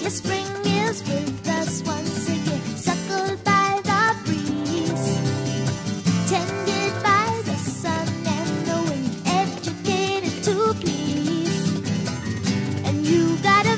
spring is with us once again, suckled by the breeze, tended by the sun and the wind, educated to please. And you gotta